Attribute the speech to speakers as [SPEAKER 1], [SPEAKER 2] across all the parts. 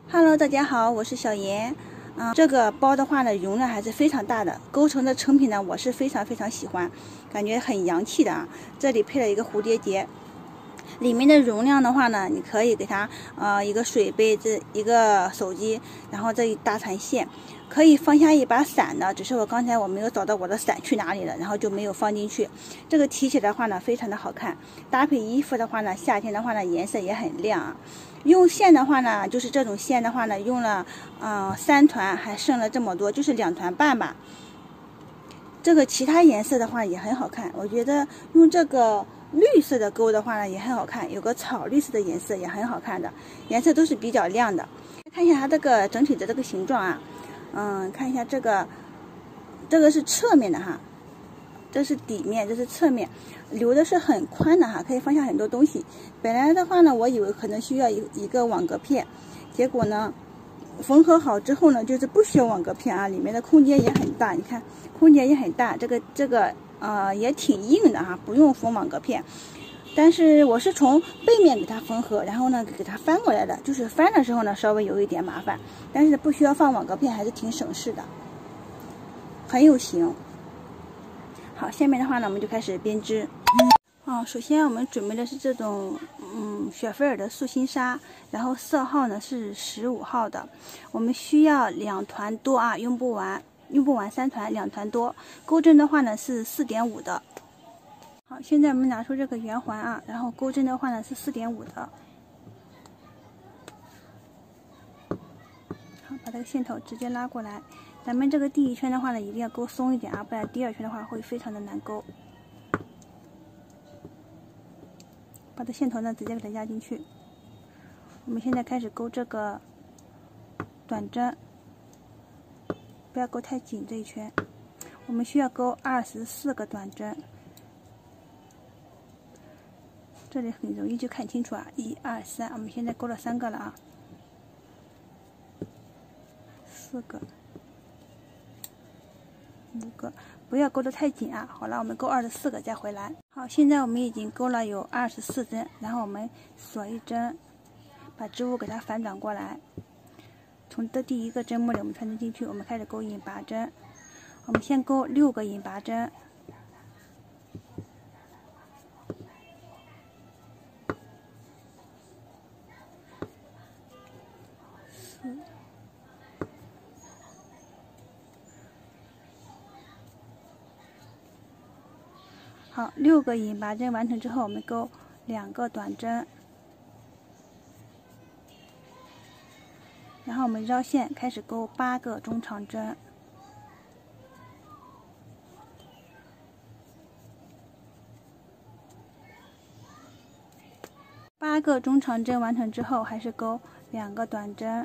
[SPEAKER 1] Hello， 大家好，我是小妍。这个包的话呢，容量还是非常大的，构成的成品呢，我是非常喜欢，感觉很洋气的啊。这里配了一个蝴蝶结，里面的容量的话呢，你可以给它一个水杯子，一个手机，然后这一大缠线，可以放下一把伞的，只是我刚才我没有找到我的伞去哪里了，然后就没有放进去。这个提起来的话呢，非常的好看，搭配衣服的话呢，夏天的话呢，颜色也很亮啊。用线的话呢，就是这种线的话呢，用了3团，还剩了这么多，就是2团半吧。这个其他颜色的话也很好看，我觉得用这个绿色的钩的话呢也很好看，有个草绿色的颜色也很好看的，颜色都是比较亮的。看一下它这个整体的这个形状啊，看一下这个是侧面的哈，这是底面，这是侧面，留的是很宽的哈，可以放下很多东西。本来的话呢，我以为可能需要一个网格片，结果呢，缝合好之后呢，就是不需要网格片啊，里面的空间也很大，你看空间也很大，这个也挺硬的哈，不用缝网格片。但是我是从背面给它缝合，然后呢给它翻过来的，就是翻的时候呢稍微有一点麻烦，但是不需要放网格片，还是挺省事的，很有型。好，下面的话呢，我们就开始编织。首先我们准备的是这种雪菲尔的素心纱，然后色号呢是15号的，我们需要2团多啊，用不完3团，2团多。钩针的话呢是4.5的。好，现在我们拿出这个圆环啊，然后钩针的话呢是4.5的。好，把这个线头直接拉过来。咱们这个第1圈的话呢，一定要钩松一点啊，不然第2圈的话会非常的难钩。把这线头呢直接给它压进去。我们现在开始钩这个短针，不要钩太紧这一圈。我们需要钩24个短针，这里很容易就看清楚啊，1、2、3，我们现在钩了3个了啊，4个、5个，不要钩得太紧啊。好了，我们钩24个再回来。好，现在我们已经钩了有24针，然后我们锁1针，把织物给它反转过来，从这第1个针目里我们穿针进去，我们开始钩引拔针。我们先钩6个引拔针，好，6个引拔针完成之后，我们钩2个短针，然后我们绕线开始钩8个中长针。8个中长针完成之后，还是钩2个短针，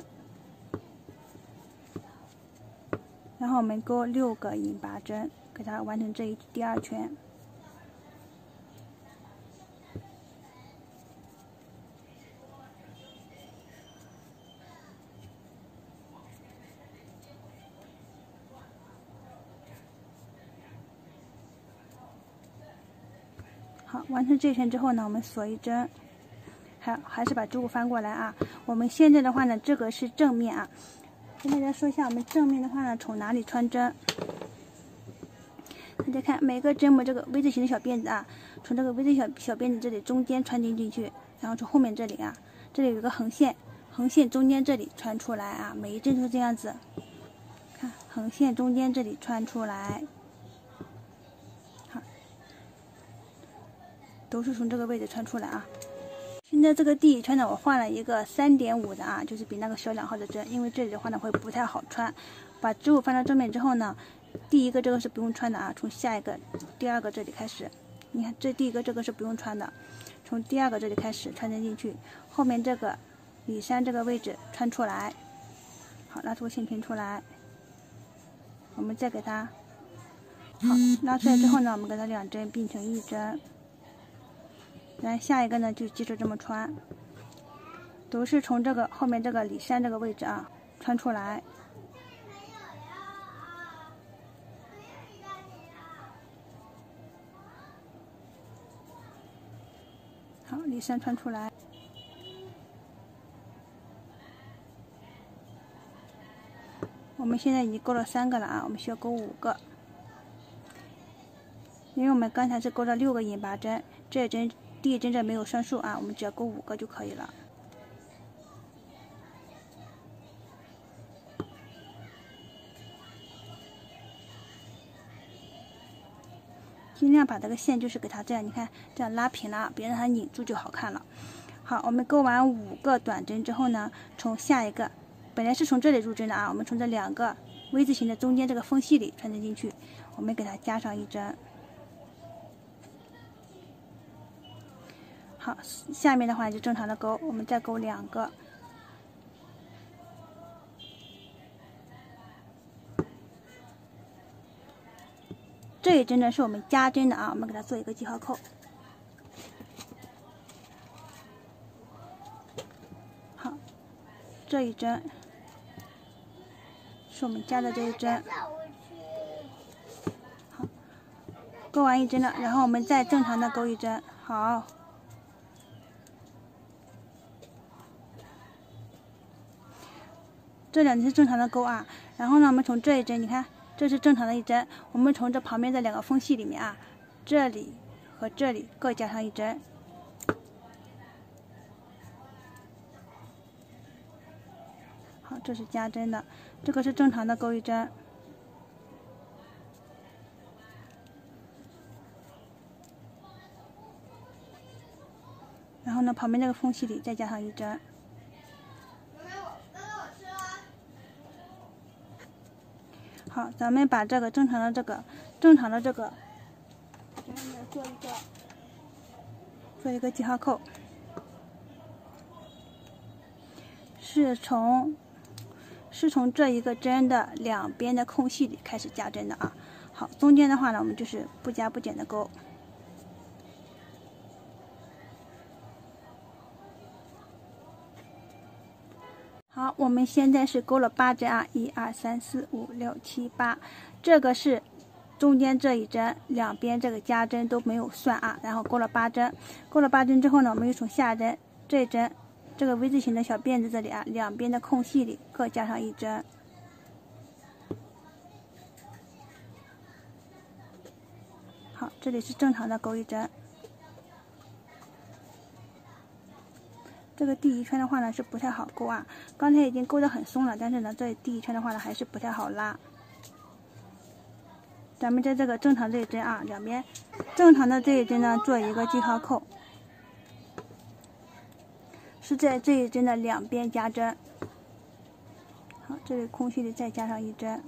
[SPEAKER 1] 然后我们钩6个引拔针，给它完成这第2圈。好，完成这圈之后呢，我们锁1针，还是把织物翻过来啊。我们现在的话呢，这个是正面啊。跟大家说一下，我们正面的话呢，从哪里穿针？大家看每个针目这个 V 字形的小辫子啊，从这个 V 字小辫子这里中间穿针进去，然后从后面这里啊，这里有个横线，横线中间这里穿出来啊，每一针都是这样子。看横线中间这里穿出来。都是从这个位置穿出来啊。现在这个第1圈呢，我换了一个3.5的啊，就是比那个小2号的针，因为这里的话呢会不太好穿。把织物翻到正面之后呢，第1个这个是不用穿的啊，从下一个第2个这里开始，你看这第1个这个是不用穿的，从第2个这里开始穿针进去，后面这个里山这个位置穿出来，好，拉出线圈出来，我们再给它好拉出来之后呢，我们给它2针并成1针。然后下一个呢，就接着这么穿，都是从这个后面这个里山这个位置啊穿出来。好，里山穿出来。 我们现在已经钩了3个了啊，我们需要钩5个。因为我们刚才是钩了6个引拔针，这针第一针这没有算数啊，我们只要钩5个就可以了。尽量把这个线就是给它这样，你看这样拉平了，别让它拧住就好看了。好，我们钩完5个短针之后呢，从下一个，本来是从这里入针的啊，我们从这2个 V 字形的中间这个缝隙里穿针进去，我们给它加上1针。好，下面的话就正常的钩，我们再钩2个。这一针呢是我们加针的啊，我们给它做一个记号扣。好，这一针是我们加的这一针。好，钩完1针了，然后我们再正常的钩1针。好，这2针是正常的钩啊。然后呢，我们从这一针，你看。这是正常的1针，我们从这旁边这2个缝隙里面啊，这里和这里各加上1针。好，这是加针的，这个是正常的钩1针。然后呢，旁边这个缝隙里再加上1针。好，咱们把这个正常的这个，然后做一个记号扣，是从这一个针的2边的空隙里开始加针的啊。好，中间的话呢，我们就是不加不减的钩。好，我们现在是钩了8针啊，1、2、3、4、5、6、7、8，这个是中间这一针，两边这个加针都没有算啊，然后钩了8针，钩了8针之后呢，我们又从下针这一针，这个 V 字形的小辫子这里啊，两边的空隙里各加上1针。好，这里是正常的钩1针。这个第1圈的话呢是不太好钩啊，刚才已经钩得很松了，但是呢这第1圈的话呢还是不太好拉。咱们在这个正常这一针啊，两边正常的这一针呢做一个记号扣，是在这一针的两边加针。好，这里空隙里再加上1针。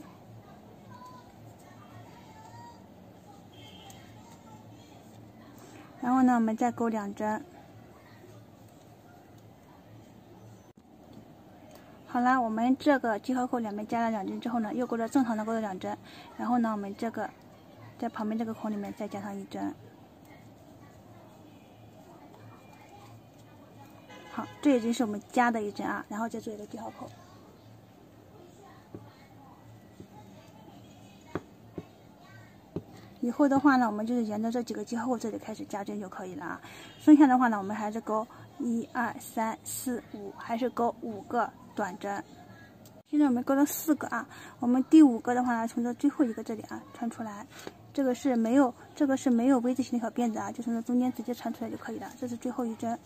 [SPEAKER 1] 然后呢，我们再钩2针。好了，我们这个记号扣两边加了2针之后呢，又钩了正常的钩了2针，然后呢，我们这个在旁边这个孔里面再加上1针。好，这已经是我们加的1针啊，然后再做一个记号扣。以后的话呢，我们就是沿着这几个记号扣这里开始加针就可以了啊。剩下的话呢，我们还是钩1、2、3、4、5，还是钩5个短针。现在我们钩了4个啊，我们第5个的话呢，从这最后一个这里啊穿出来，这个是没有 V 字形的小辫子啊，就从这中间直接穿出来就可以了。这是最后1针。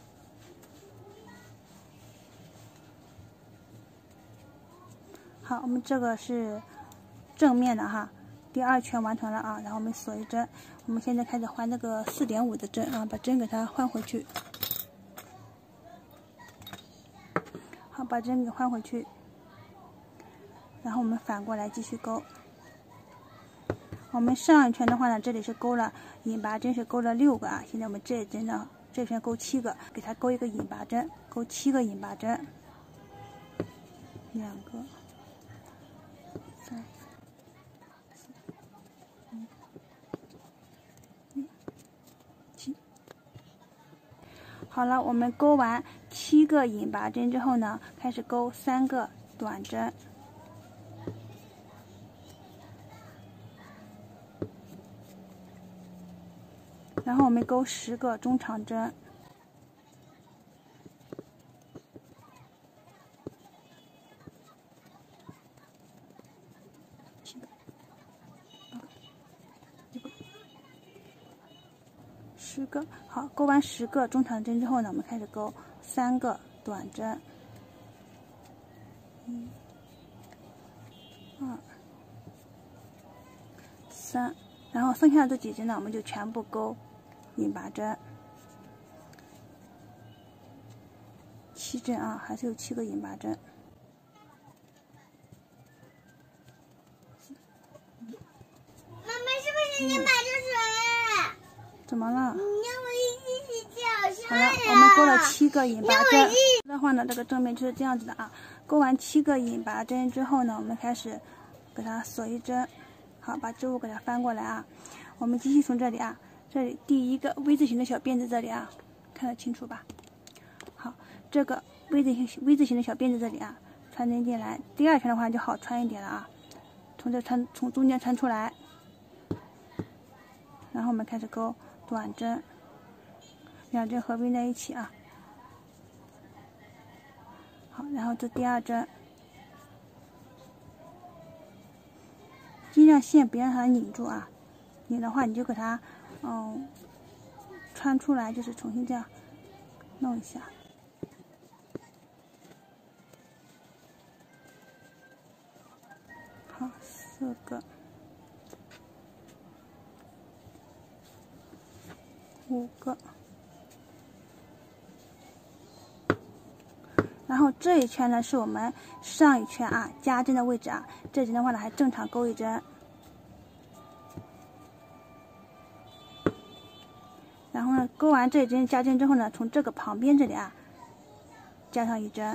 [SPEAKER 1] 好，我们这个是正面的哈。第2圈完成了啊，然后我们锁1针，我们现在开始换这个4.5的针啊，把针给它换回去。好，把针给换回去，然后我们反过来继续钩。我们上一圈的话呢，这里是钩了引拔针是钩了6个啊，现在我们这一针呢，这圈钩7个，给它钩一个引拔针，钩7个引拔针，2个、3、4、5、6、7。好了，我们钩完7个引拔针之后呢，开始钩3个短针。然后我们钩10个中长针， 10个。好，钩完10个中长针之后呢，我们开始钩3个短针，1、2、3，然后剩下的这几针呢，我们就全部钩引拔针，7针啊，还是有7个引拔针。
[SPEAKER 2] 妈妈，是不是你把这水？
[SPEAKER 1] 怎么了？
[SPEAKER 2] 你让我一起脚
[SPEAKER 1] 好了，我们钩了7个引拔针的话呢，这个正面就是这样子的啊。钩完7个引拔针之后呢，我们开始给它锁1针。好，把织物给它翻过来啊。我们继续从这里啊，这里第一个 V 字形的小辫子这里啊，看得清楚吧？好，这个 V 字形的小辫子这里啊，穿针进来。第2圈的话就好穿一点了啊，从中间穿出来，然后我们开始钩短针，2针合并在一起啊。好，然后这第2针，尽量线别让它拧住啊，拧的话你就给它穿出来，就是重新这样弄一下。好，4个、5个。然后这一圈呢是我们上一圈啊加针的位置啊，这针的话呢还正常钩1针，然后呢钩完这一针加针之后呢，从这个旁边这里啊加上1针，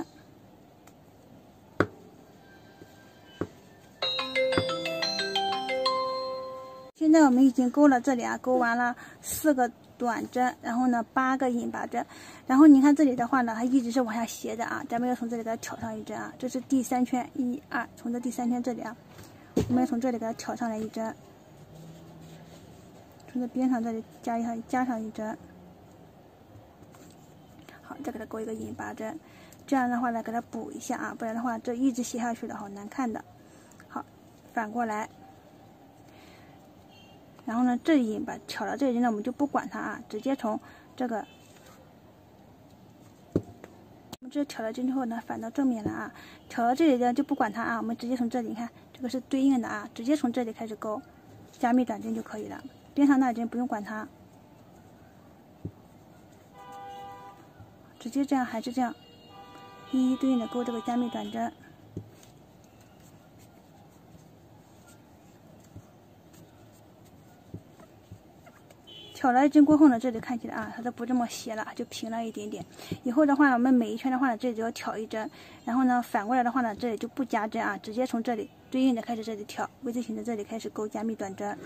[SPEAKER 1] 现在我们已经钩了这里啊，钩完了4个短针，然后呢8个引拔针，然后你看这里的话呢，它一直是往下斜的啊，咱们要从这里给它挑上1针啊，这是第3圈，1、2，从这第3圈这里啊，我们要从这里给它挑上来1针，从这边上这里加上1针，好，再给它钩一个引拔针，这样的话呢给它补一下啊，不然的话这一直斜下去的好难看的。好，反过来。然后呢，这里把挑到这里呢，我们就不管它啊，直接从这个，我们这挑了针之后呢，反到正面了啊，挑到这里呢就不管它啊，我们直接从这里，你看这个是对应的啊，直接从这里开始钩加密短针就可以了，边上那针不用管它，直接这样还是这样，一一对应的钩这个加密短针。挑了1针过后呢，这里看起来啊，它都不这么斜了，就平了一点点。以后的话，我们每一圈的话呢，这里就要挑1针，然后呢，反过来的话呢，这里就不加针啊，直接从这里对应的开始这里挑 V 字形的这里开始钩加密短针。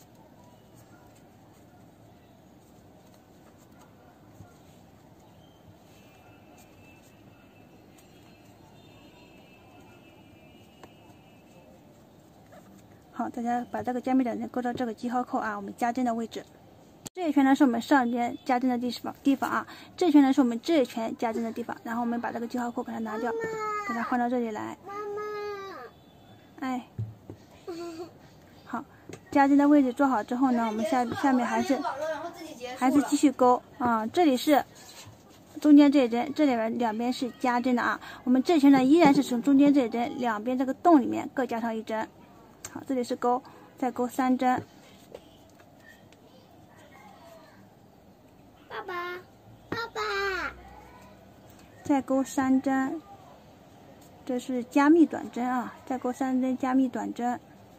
[SPEAKER 1] 好，大家把这个加密短针钩到这个记号扣啊，我们加针的位置。这一圈呢是我们上边加针的地方啊，这一圈呢是我们这一圈加针的地方，然后我们把这个记号扣给它拿掉，给它换到这里来。
[SPEAKER 2] 妈妈，
[SPEAKER 1] 哎，好，加针的位置做好之后呢，我们下面还是继续钩啊，这里是中间这一针，这里边两边是加针的啊，我们这圈呢依然是从中间这一针两边这个洞里面各加上1针。好，这里是钩，再钩3针。
[SPEAKER 2] 爸爸，爸爸，
[SPEAKER 1] 再钩3针，这是加密短针啊，再钩3针加密短针。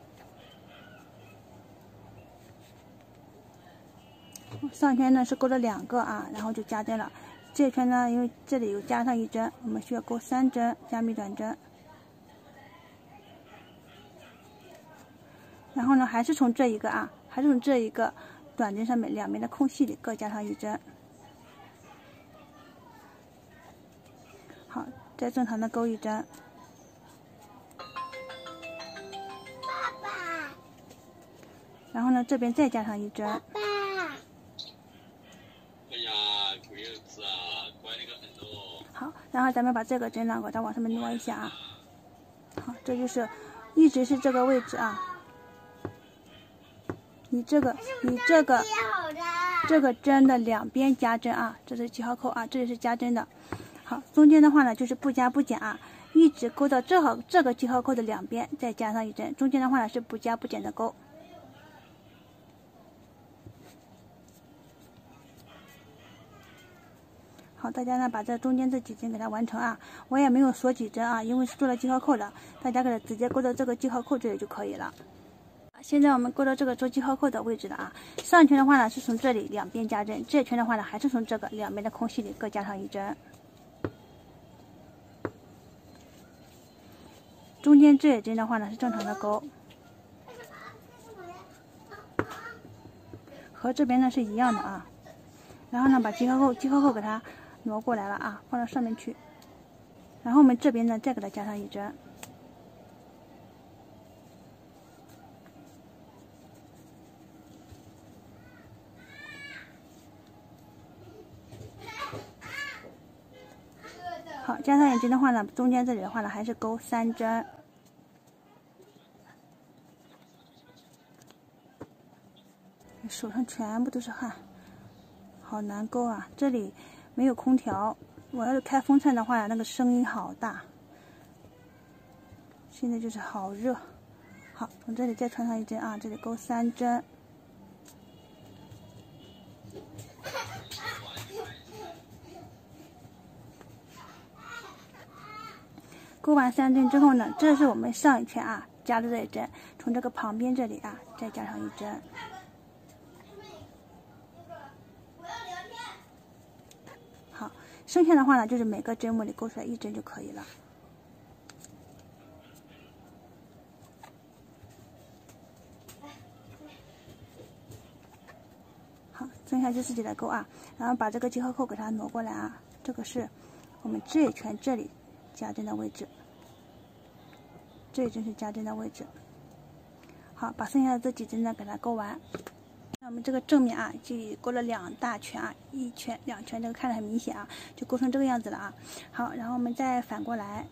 [SPEAKER 1] 上圈呢是钩了2个啊，然后就加针了。这圈呢，因为这里有加上1针，我们需要钩3针加密短针。然后呢，还是从这一个啊，还是从这一个短针上面两边的空隙里各加上1针。好，再正常的钩1针。
[SPEAKER 2] 爸爸，
[SPEAKER 1] 然后呢，这边再加上1针。
[SPEAKER 2] 爸爸，
[SPEAKER 3] 哎呀，鬼儿子啊，乖那个很多。
[SPEAKER 1] 好，然后咱们把这个针呢，给它往上面挪一下啊。好，这就是一直是这个位置啊。你这个。
[SPEAKER 2] 接好的。
[SPEAKER 1] 这个针的两边加针啊，这是记号扣啊，这里是加针的。好，中间的话呢就是不加不减啊，一直勾到这个记号扣的两边，再加上一针，中间的话呢是不加不减的勾。好，大家呢把这中间这几针给它完成啊，我也没有锁几针啊，因为是做了记号扣的，大家给它直接勾到这个记号扣这里就可以了。现在我们勾到这个做记号扣的位置了啊，上圈的话呢是从这里两边加针，这圈的话呢还是从这个两边的空隙里各加上一针，中间这一针的话呢是正常的勾，和这边呢是一样的啊。然后呢把记号扣给它挪过来了啊，放到上面去，然后我们这边呢再给它加上一针。好，加上一针的话呢，中间这里的话呢还是勾3针。手上全部都是汗，好难勾啊！这里没有空调，我要是开风扇的话，那个声音好大。现在就是好热。好，从这里再穿上一针啊，这里勾3针。勾完3针之后呢，这是我们上一圈啊加的这一针，从这个旁边这里啊再加上一针。好，剩下的话呢，就是每个针目里勾出来一针就可以了。好，剩下就自己来勾啊，然后把这个记号扣给它挪过来啊，这个是我们这一圈这里加针的位置，这一针是加针的位置。好，把剩下的这几针呢给它勾完。那我们这个正面啊，就勾了2大圈啊，1圈、2圈，这个看着很明显啊，就勾成这个样子了啊。好，然后我们再反过来，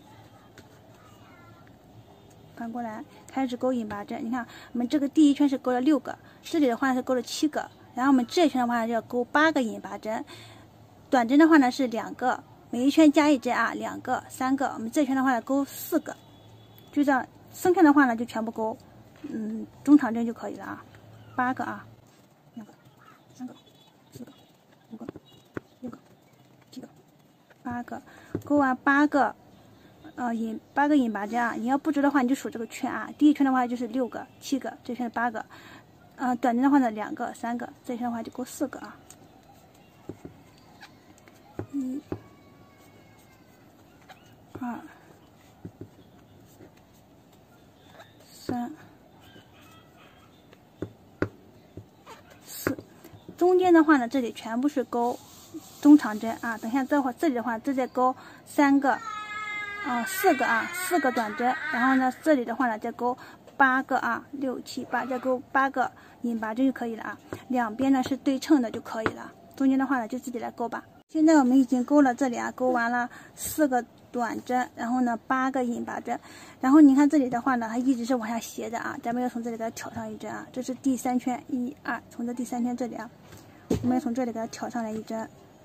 [SPEAKER 1] 开始勾引拔针。你看，我们这个第一圈是勾了6个，这里的话是勾了7个，然后我们这一圈的话就要勾8个引拔针。短针的话呢是2个，每一圈加1针啊，2个、3个。我们这一圈的话呢勾4个，就这样，剩下的话呢就全部勾，中长针就可以了啊。8个啊，2个、3个、4个、5个、6个、7个、8个，勾完8个，8个引拔针啊。你要不知的话，你就数这个圈啊。第一圈的话就是6个、7个，这圈是8个。短针的话呢2个、3个，这圈的话就勾4个啊。1、2、3、4，中间的话呢，这里全部是勾中长针啊。等一下，这里的话，再勾4个啊，4个短针。然后呢，这里的话呢，再勾8个啊，6、7、8，再勾8个引拔针就可以了啊。两边呢是对称的就可以了，中间的话呢就自己来勾吧。现在我们已经勾了这里啊，勾完了4个短针，然后呢8个引拔针，然后你看这里的话呢，它一直是往下斜的啊，咱们要从这里给它挑上一针啊，这是第3圈，1、2，从这第3圈这里啊，我们要从这里给它挑上来一针，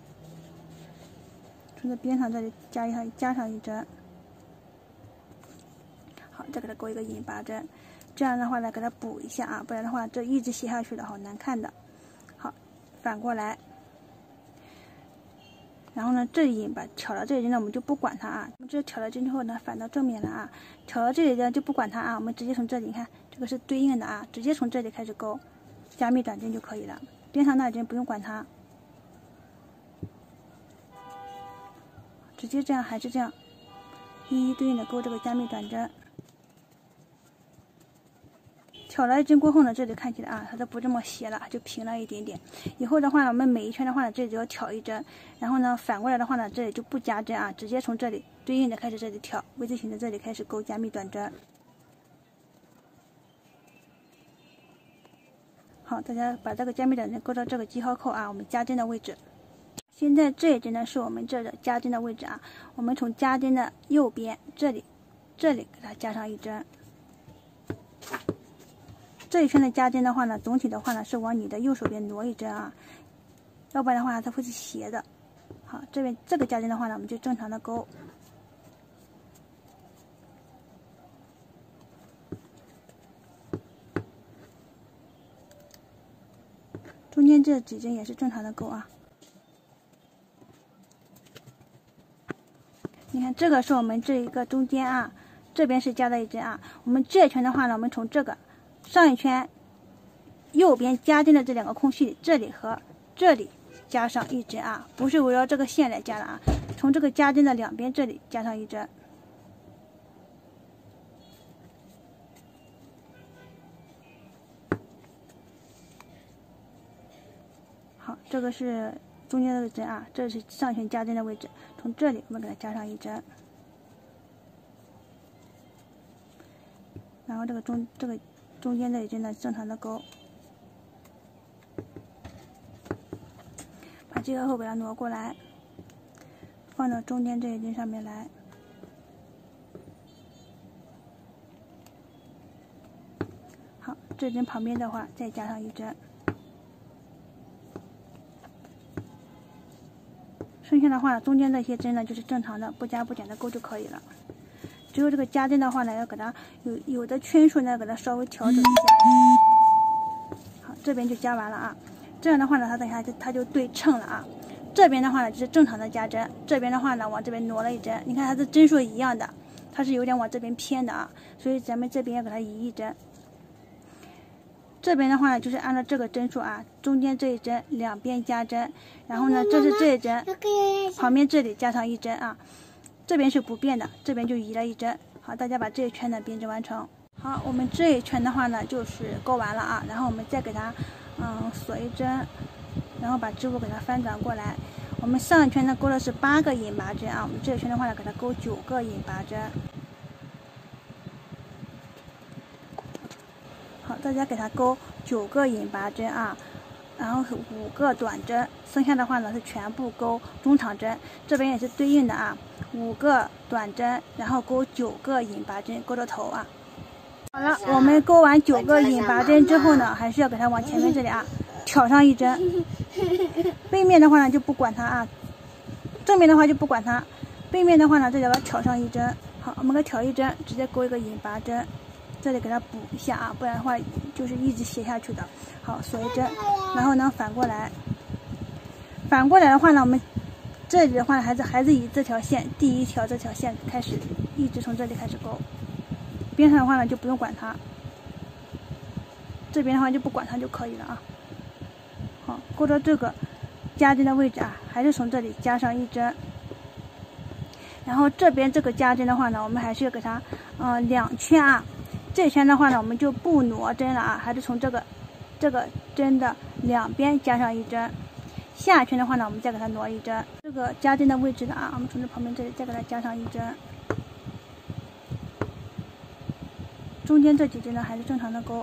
[SPEAKER 1] 从这边上这里加上一针，好，再给它勾一个引拔针，这样的话呢给它补一下啊，不然的话这一直斜下去的好难看的。好，反过来。然后呢，这里挑到这里呢，我们就不管它啊。我们这挑了针之后呢，反到正面了啊。挑到这里呢就不管它啊，我们直接从这里，你看这个是对应的啊，直接从这里开始勾，加密短针就可以了。边上那针不用管它，直接这样还是这样，一一对应的勾这个加密短针。挑了一针过后呢，这里看起来啊，它就不这么斜了，就平了一点点。以后的话呢，我们每一圈的话呢，这里就要挑一针，然后呢，反过来的话呢，这里就不加针啊，直接从这里对应的开始这里挑 V 字形的这里开始勾加密短针。好，大家把这个加密短针勾到这个记号扣啊，我们加针的位置。现在这一针呢是我们这的加针的位置啊，我们从加针的右边这里给它加上一针。 这一圈的加针的话呢，总体的话呢是往你的右手边挪一针啊，要不然的话它会是斜的。好，这边这个加针的话呢，我们就正常的勾。中间这几针也是正常的勾啊。你看，这个是我们这一个中间啊，这边是加了一针啊。我们这一圈的话呢，我们从这个上一圈右边加针的这2个空隙，这里和这里加上一针啊，不是围绕这个线来加的啊，从这个加针的两边这里加上一针。好，这个是中间这个针啊，这是上圈加针的位置，从这里我们给它加上一针，然后这个中间这一针呢正常的勾，把这个后给它挪过来，放到中间这一针上面来。好，这针旁边的话再加上一针。剩下的话，中间这些针呢就是正常的不加不减的勾就可以了。只有这个加针的话呢，要给它有的圈数呢，给它稍微调整一下。好，这边就加完了啊。这样的话呢，它等一下它就对称了啊。这边的话呢就是正常的加针，这边的话呢往这边挪了一针。你看它的针数一样的，它是有点往这边偏的啊，所以咱们这边要给它移一针。这边的话呢，就是按照这个针数啊，中间这一针两边加针，然后呢，这是这一针，旁边这里加上一针啊，这边是不变的，这边就移了一针。好，大家把这一圈的编织完成。好，我们这一圈的话呢，就是勾完了啊，然后我们再给它锁一针，然后把织物给它翻转过来。我们上一圈呢勾的是8个引拔针啊，我们这一圈的话呢，给它勾9个引拔针。好，大家给它勾9个引拔针啊，然后是5个短针，剩下的话呢是全部勾中长针，这边也是对应的啊，5个短针，然后勾9个引拔针，勾到头啊。好了，我们勾完9个引拔针之后呢，还是要给它往前面这里啊挑上一针，背面的话呢就不管它啊，正面的话就不管它，背面的话呢这里给它挑上一针。好，我们给它挑一针，直接勾一个引拔针。这里给它补一下啊，不然的话就是一直斜下去的。好，锁一针，然后呢反过来，反过来的话呢，我们这里的话还是以这条线第一条这条线开始，一直从这里开始勾。边上的话呢就不用管它，这边的话就不管它就可以了啊。好，勾到这个加针的位置啊，还是从这里加上一针。然后这边这个加针的话呢，我们还是要给它2圈啊。这圈的话呢，我们就不挪针了啊，还是从这个针的两边加上一针。下圈的话呢，我们再给它挪一针。这个加针的位置的啊，我们从这旁边这里再给它加上一针。中间这几针呢，还是正常的勾。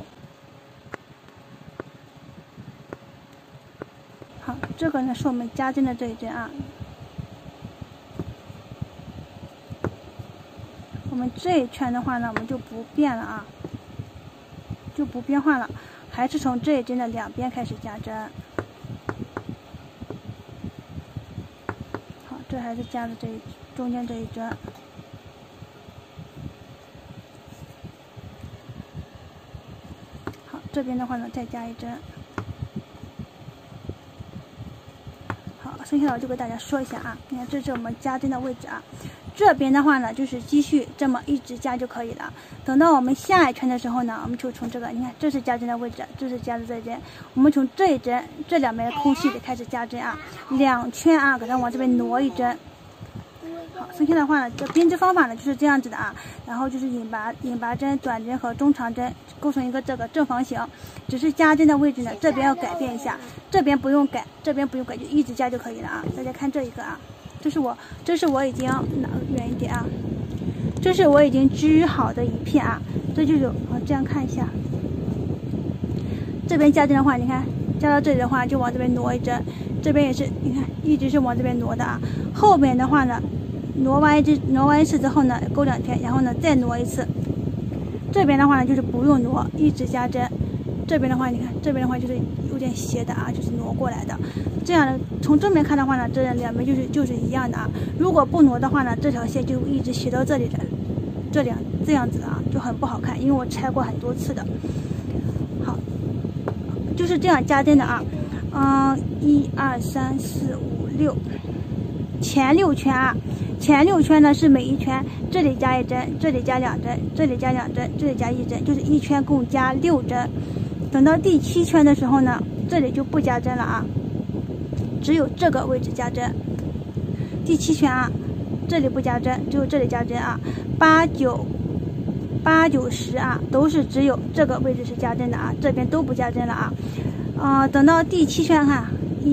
[SPEAKER 1] 好，这个呢是我们加针的这一针啊。我们这一圈的话呢，我们就不变了啊，就不变换了，还是从这一针的两边开始加针。好，这还是加的中间这一针。好，这边的话呢，再加一针。好，剩下的我就给大家说一下啊，你看这是我们加针的位置啊。这边的话呢，就是继续这么一直加就可以了。等到我们下一圈的时候呢，我们就从这个，你看这是加针的位置，这是加的这一针，我们从这一针这两边的空隙里开始加针啊，2圈啊，给它往这边挪一针。好，剩下的话呢，这编织方法呢就是这样子的啊，然后就是引拔针、短针和中长针构成一个这个正方形，只是加针的位置呢，这边要改变一下，这边不用改，这边不用改，就一直加就可以了啊。大家看这一个啊。这是我已经拿远一点啊，这是我已经织好的一片啊，这就是这样看一下，这边加针的话，你看加到这里的话就往这边挪一针，这边也是你看一直是往这边挪的啊，后边的话呢挪完一次之后呢勾2圈，然后呢再挪一次，这边的话呢就是不用挪，一直加针， 这边的话，你看这边的话就是有点斜的啊，就是挪过来的。这样的从正面看的话呢，这两边就是一样的啊。如果不挪的话呢，这条线就一直斜到这里的，这样子啊，就很不好看，因为我拆过很多次的。好，就是这样加针的啊。1、2、3、4、5、6，前6圈啊。前6圈呢是每一圈这里加1针，这里加2针，这里加2针，这里加1针，就是一圈共加6针。等到第7圈的时候呢，这里就不加针了啊，只有这个位置加针。第7圈啊，这里不加针，只有这里加针啊。8、9、10啊，都是只有这个位置是加针的啊，这边都不加针了啊。等到第7圈看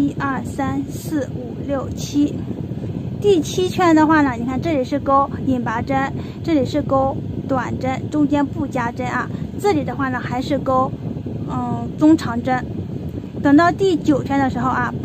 [SPEAKER 1] ，1、2、3、4、5、6、7。第7圈的话呢，你看这里是钩引拔针，这里是钩短针，中间不加针啊。这里的话呢还是钩中长针。等到第9圈的时候啊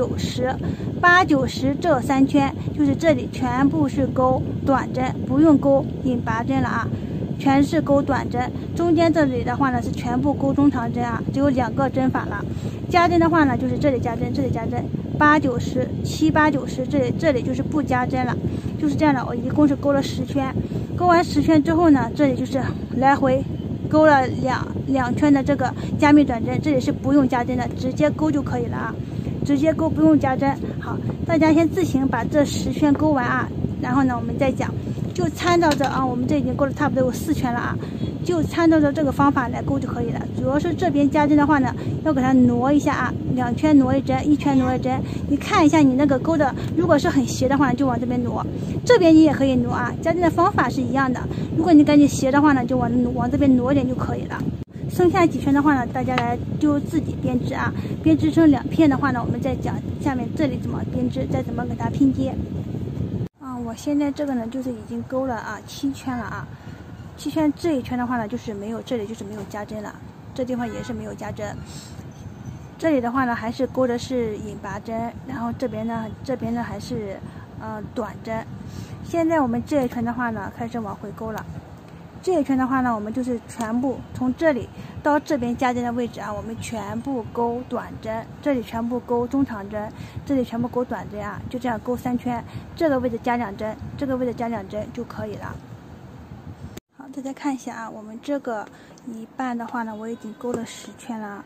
[SPEAKER 1] ，8、9、10这3圈就是这里全部是钩短针，不用钩引拔针了啊，全是钩短针。中间这里的话呢是全部钩中长针啊，只有2个针法了。加针的话呢就是这里加针，这里加针。8、9、10、7、8、9、10，这里就是不加针了，就是这样的。我一共是钩了10圈，钩完10圈之后呢，这里就是来回钩了两圈的这个加密短针，这里是不用加针的，直接钩就可以了啊，直接钩不用加针。好，大家先自行把这10圈钩完啊，然后呢我们再讲，就参照着啊，我们这已经钩了差不多有4圈了啊。就参照着这个方法来钩就可以了。主要是这边加针的话呢，要给它挪一下啊，2圈挪1针，1圈挪1针。你看一下你那个钩的，如果是很斜的话呢，就往这边挪。这边你也可以挪啊，加针的方法是一样的。如果你感觉斜的话呢，就往这边挪一点就可以了。剩下几圈的话呢，大家来就自己编织啊。编织成2片的话呢，我们再讲下面这里怎么编织，再怎么给它拼接。我现在这个呢，就是已经钩了啊7圈了啊。7圈这一圈的话呢，就是没有，这里就是没有加针了，这地方也是没有加针。这里的话呢，还是钩的是引拔针，然后这边呢还是短针。现在我们这一圈的话呢，开始往回钩了。这一圈的话呢，我们就是全部从这里到这边加针的位置啊，我们全部钩短针，这里全部钩中长针，这里全部钩短针啊，就这样钩3圈，这个位置加2针，这个位置加2针就可以了。好，大家看一下啊，我们这个一半的话呢，我已经钩了10圈了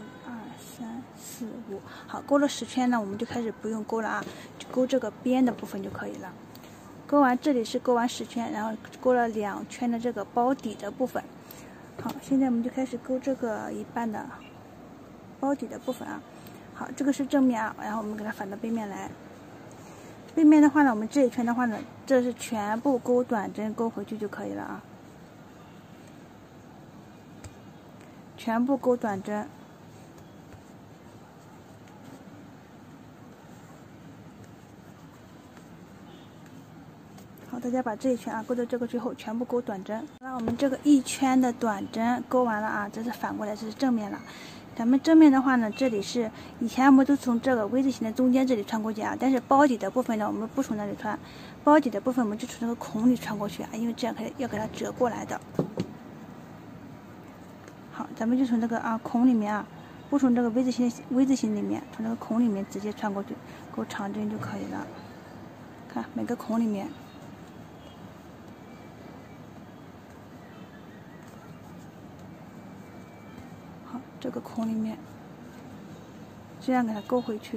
[SPEAKER 1] ，1、2、3、4、5，好，钩了10圈呢，我们就开始不用钩了啊，就钩这个边的部分就可以了。钩完这里是钩完10圈，然后钩了2圈的这个包底的部分。好，现在我们就开始钩这个一半的包底的部分啊。好，这个是正面啊，然后我们给它反到背面来。背面的话呢，我们这一圈的话呢，这是全部钩短针钩回去就可以了啊。全部钩短针。好，大家把这一圈啊钩到这个最后，全部钩短针。那我们这个1圈的短针钩完了啊，这是反过来，这是正面了。咱们正面的话呢，这里是以前我们都从这个 V 字形的中间这里穿过去啊，但是包底的部分呢，我们不从那里穿，包底的部分我们就从这个孔里穿过去啊，因为这样要给它折过来的。好，咱们就从这个孔里面啊，不从这个 V 字形里面，从这个孔里面直接穿过去，钩长针就可以了。看每个孔里面。好，这个孔里面，这样给它钩回去。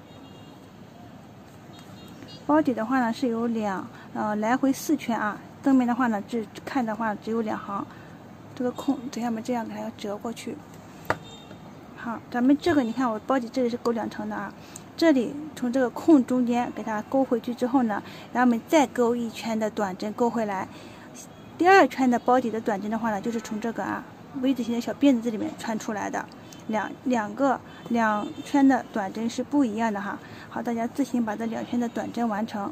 [SPEAKER 1] 包底的话呢是有来回4圈啊，正面的话呢看的话只有2行。这个空等下面这样给它折过去。好，咱们这个你看我包底这里是钩2层的啊，这里从这个空中间给它钩回去之后呢，然后我们再钩1圈的短针钩回来。第2圈的包底的短针的话呢，就是从这个V 字形的小辫子这里面穿出来的。2圈的短针是不一样的哈。好，大家自行把这2圈的短针完成。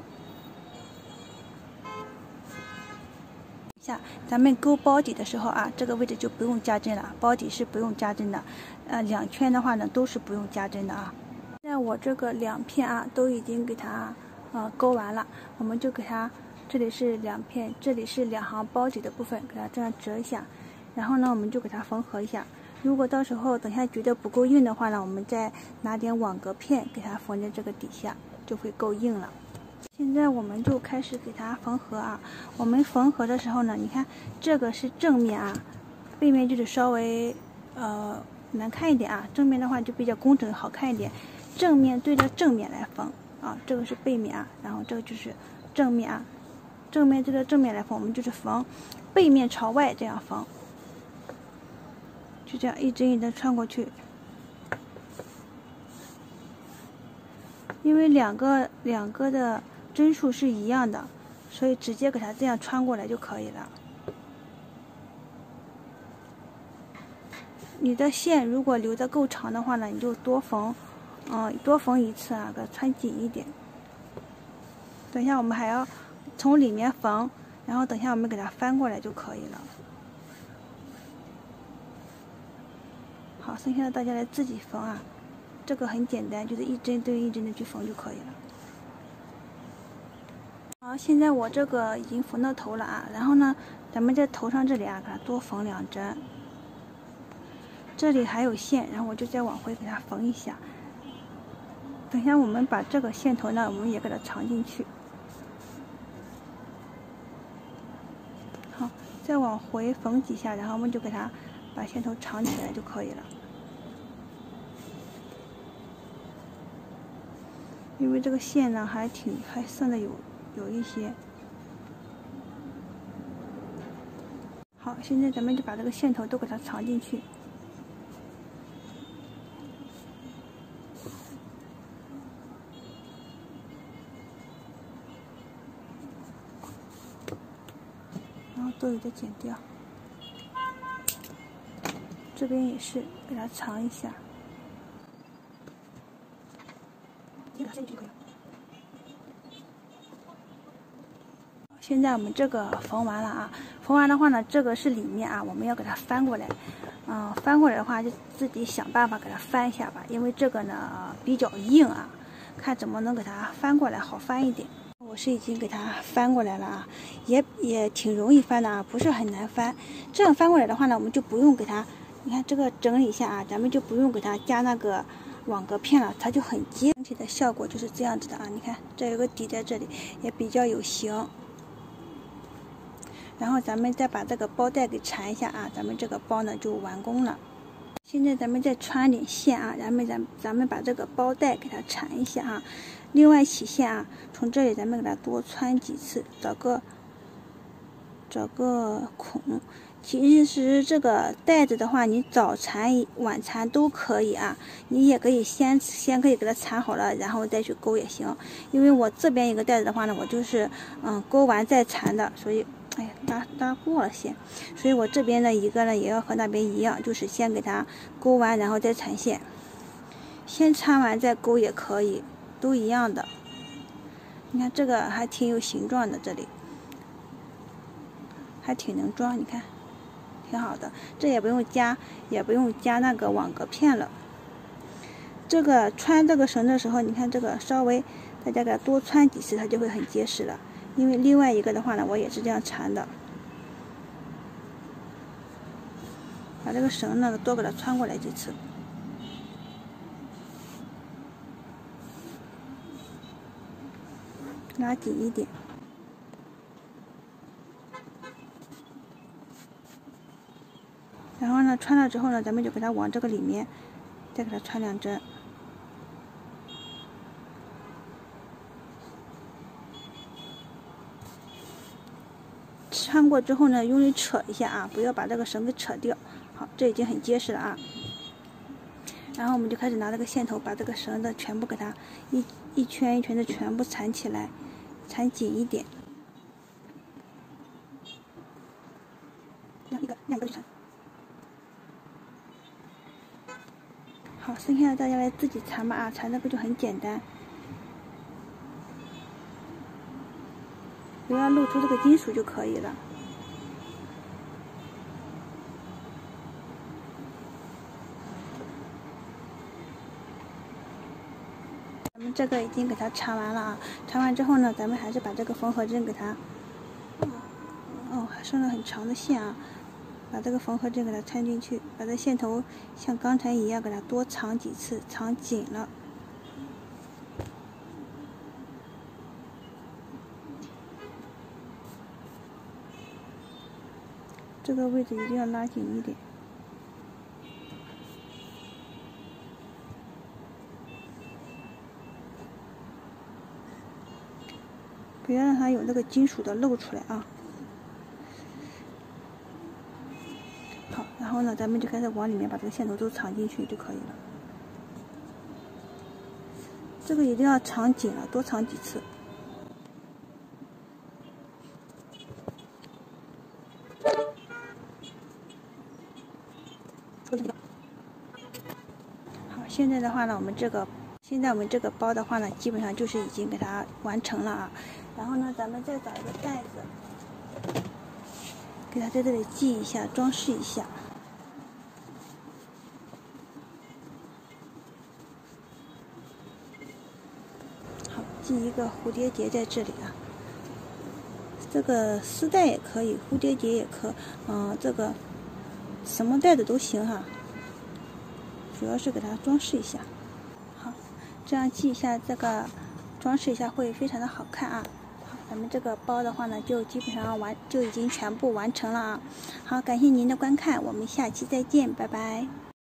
[SPEAKER 1] 咱们钩包底的时候啊，这个位置就不用加针了，包底是不用加针的。2圈的话呢，都是不用加针的啊。现在我这个2片啊，都已经给它钩完了，我们就给它，这里是2片，这里是2行包底的部分，给它这样折一下，然后呢，我们就给它缝合一下。 如果到时候等下觉得不够硬的话呢，我们再拿点网格片给它缝在这个底下，就会够硬了。现在我们就开始给它缝合啊。我们缝合的时候呢，你看这个是正面啊，背面就是稍微难看一点啊，正面的话就比较工整好看一点。正面对着正面来缝啊，这个是背面啊，然后这个就是正面啊，正面对着正面来缝，我们就是缝背面朝外这样缝，就这样一针一针穿过去。因为两个的针数是一样的，所以直接给它这样穿过来就可以了。你的线如果留得够长的话呢，你就多缝，多缝一次啊，给它穿紧一点。等一下我们还要从里面缝，然后等一下我们给它翻过来就可以了。好，剩下的大家来自己缝啊，这个很简单，就是一针对一针的去缝就可以了。好，现在我这个已经缝到头了啊，然后呢，咱们在头上这里啊，给它多缝2针。这里还有线，然后我就再往回给它缝一下。等一下我们把这个线头呢，我们也给它藏进去。好，再往回缝几下，然后我们就给它把线头藏起来就可以了。因为这个线呢还剩的有一些。好，现在咱们就把这个线头都给它藏进去。然后多余的剪掉，这边也是给它藏一下，现在我们这个缝完了啊，缝完的话呢，这个是里面啊，我们要给它翻过来，翻过来的话就自己想办法给它翻一下吧，因为这个呢比较硬啊，看怎么能给它翻过来好翻一点。我是已经给它翻过来了啊，也挺容易翻的啊，不是很难翻。这样翻过来的话呢，我们就不用给它，你看这个整理一下啊，咱们就不用给它加那个网格片了，它就很接。整体的效果就是这样子的啊，你看这有个底在这里，也比较有型。然后咱们再把这个包带给缠一下啊，咱们这个包呢就完工了。现在咱们再穿点线啊，咱们把这个包带给它缠一下啊。另外起线啊，从这里咱们给它多穿几次，找个孔。其实这个带子的话，你早缠晚缠都可以啊，你也可以先可以给它缠好了，然后再去勾也行。因为我这边一个带子的话呢，我就是勾完再缠的，所以哎呀搭过了线，所以我这边的一个呢也要和那边一样，就是先给它勾完，然后再缠线，先缠完再勾也可以。都一样的，你看这个还挺有形状的，这里还挺能装，你看挺好的。这也不用加那个网格片了。这个穿这个绳的时候，你看这个稍微大家给它多穿几次，它就会很结实了。因为另外一个的话呢，我也是这样缠的，把这个绳呢多给它穿过来几次。拉紧一点，然后呢，穿了之后呢，咱们就给它往这个里面再给它穿2针。穿过之后呢，用力扯一下啊，不要把这个绳给扯掉。好，这已经很结实了啊。然后我们就开始拿这个线头，把这个绳子全部给它一圈一圈的全部缠起来。缠紧一点，两个就缠。好，剩下的大家来自己缠吧啊，缠这个就很简单，不要露出这个金属就可以了。这个已经给它缠完了啊，缠完之后呢，咱们还是把这个缝合针给它，还剩了很长的线啊， 把这个缝合针给它穿进去，把这线头像刚才一样给它多藏几次，藏紧了。这个位置一定要拉紧一点。不要让它有那个金属的露出来啊。好，然后呢，咱们就开始往里面把这个线头都藏进去就可以了。这个一定要藏紧了，多藏几次。好，现在的话呢，我们这个包的话呢，基本上就是已经给它完成了啊。然后呢，咱们再找一个袋子，给它在这里系一下，装饰一下。好，系一个蝴蝶结在这里啊。这个丝带也可以，蝴蝶结也可，这个什么带子都行哈。主要是给它装饰一下。好，这样系一下，这个装饰一下会非常的好看啊。咱们这个包的话呢，就基本上就已经全部完成了啊。好，感谢您的观看，我们下期再见，拜拜。